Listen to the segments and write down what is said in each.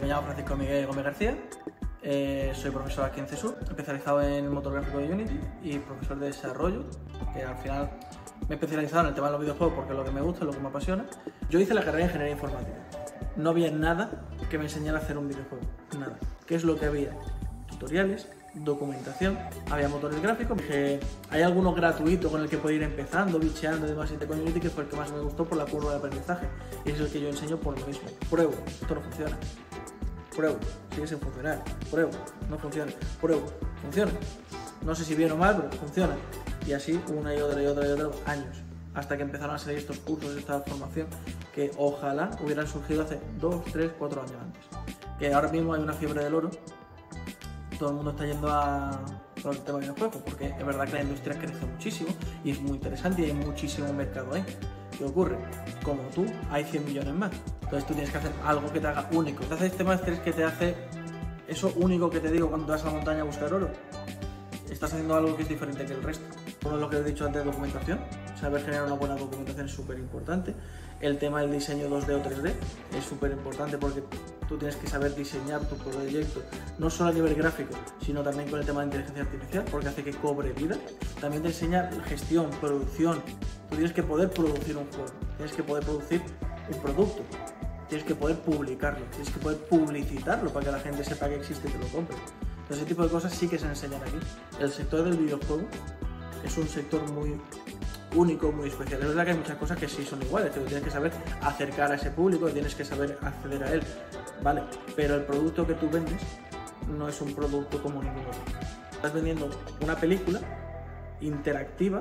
llamo Francisco Miguel Gómez García, soy profesor aquí en CESUR, especializado en el motor gráfico de Unity y profesor de desarrollo, que al final me he especializado en el tema de los videojuegos porque es lo que me gusta, es lo que me apasiona. Yo hice la carrera de Ingeniería Informática. No había nada que me enseñara a hacer un videojuego, nada. ¿Qué es lo que había? Tutoriales, documentación, había motores gráficos, dije, hay algunos gratuitos con el que puedo ir empezando, bicheando y demás, y con Unity, que fue el que más me gustó por la curva de aprendizaje, y es el que yo enseño por lo mismo. Pruebo, esto no funciona. Pruebo, sigue sin funcionar. Pruebo, no funciona. Pruebo, funciona. No sé si bien o mal, pero funciona. Y así una y otra años, hasta que empezaron a salir estos cursos, esta formación, que ojalá hubieran surgido hace 2, 3, 4 años antes. Que ahora mismo hay una fiebre del oro, todo el mundo está yendo a todo el tema de videojuegos, porque es verdad que la industria crece muchísimo y es muy interesante y hay muchísimo mercado ahí. ¿Qué ocurre? Como tú, hay 100 millones más. Entonces tú tienes que hacer algo que te haga único. Te hace este máster que te hace eso único que te digo cuando te vas a la montaña a buscar oro. Estás haciendo algo que es diferente que el resto. Uno de lo que he dicho antes de documentación, saber generar una buena documentación es súper importante. El tema del diseño 2D o 3D es súper importante porque tú tienes que saber diseñar tu proyecto, no solo a nivel gráfico, sino también con el tema de inteligencia artificial, porque hace que cobre vida. También te enseña gestión, producción. Tú tienes que poder producir un juego, tienes que poder producir un producto, tienes que poder publicarlo, tienes que poder publicitarlo para que la gente sepa que existe y te lo compre. Entonces, ese tipo de cosas sí que se enseñan aquí. El sector del videojuego es un sector muy único, muy especial. Es verdad que hay muchas cosas que sí son iguales, pero tienes que saber acercar a ese público, tienes que saber acceder a él, ¿vale? Pero el producto que tú vendes no es un producto como ningún otro. Estás vendiendo una película interactiva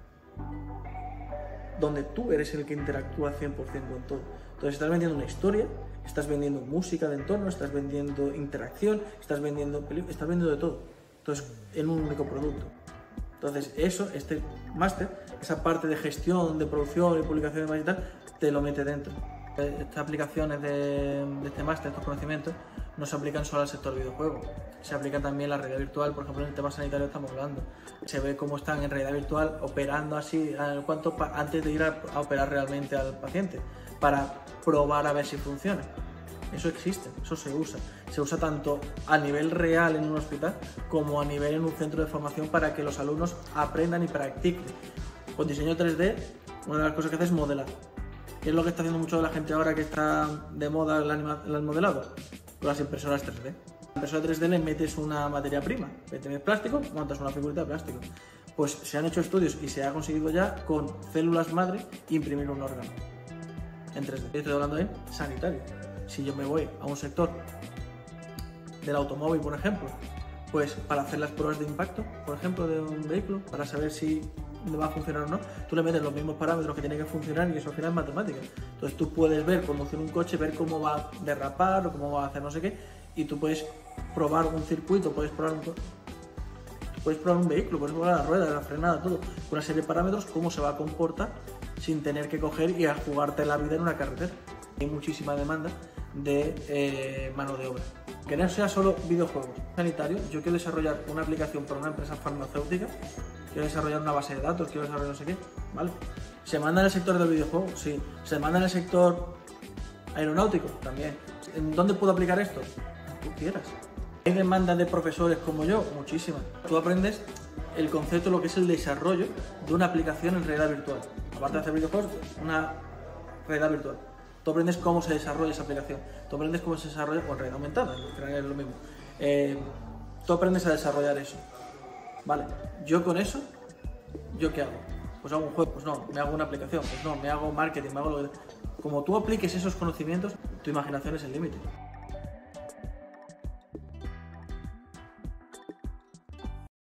donde tú eres el que interactúa 100% con todo. Entonces estás vendiendo una historia, estás vendiendo música de entorno, estás vendiendo interacción, estás vendiendo de todo. Entonces, en un único producto. Entonces eso, este máster, esa parte de gestión, de producción y publicación y tal, te lo mete dentro. Estas aplicaciones de este máster, estos conocimientos, no se aplican solo al sector videojuego, se aplica también la realidad virtual. Por ejemplo, en el tema sanitario estamos hablando. Se ve cómo están en realidad virtual operando así, antes de ir a operar realmente al paciente, para probar a ver si funciona. Eso existe, eso se usa tanto a nivel real en un hospital como a nivel en un centro de formación para que los alumnos aprendan y practiquen. Con diseño 3D, una de las cosas que hace es modelar. ¿Qué es lo que está haciendo mucho de la gente ahora que está de moda el modelado? Con las impresoras 3D. En la impresora 3D le metes una materia prima, metes plástico, montas una figurita de plástico. Pues se han hecho estudios y se ha conseguido ya con células madre imprimir un órgano en 3D. Estoy hablando de sanitario. Si yo me voy a un sector del automóvil, por ejemplo, pues para hacer las pruebas de impacto, por ejemplo, de un vehículo, para saber si va a funcionar o no, tú le metes los mismos parámetros que tiene que funcionar y eso al final es matemática. Entonces tú puedes ver conducir un coche, ver cómo va a derrapar o cómo va a hacer no sé qué, y tú puedes probar un circuito, puedes probar un vehículo, puedes probar la rueda, la frenada, todo, con una serie de parámetros, cómo se va a comportar sin tener que coger y a jugarte la vida en una carretera. Hay muchísima demanda de mano de obra. Que no sea solo videojuegos sanitarios. Yo quiero desarrollar una aplicación para una empresa farmacéutica, quiero desarrollar una base de datos, quiero desarrollar no sé qué, ¿vale? ¿Se manda en el sector del videojuego? Sí. ¿Se manda en el sector aeronáutico? También. ¿En dónde puedo aplicar esto? Tú quieras. ¿Hay demanda de profesores como yo? Muchísimas. Tú aprendes el concepto de lo que es el desarrollo de una aplicación en realidad virtual. Aparte de hacer videojuegos, una realidad virtual. Tú aprendes cómo se desarrolla esa aplicación, tú aprendes cómo se desarrolla con realidad aumentada, es lo mismo. Tú aprendes a desarrollar eso. Vale, yo con eso, ¿yo qué hago? Pues hago un juego, pues no, me hago una aplicación, pues no, me hago marketing, me hago lo que... Como tú apliques esos conocimientos, tu imaginación es el límite.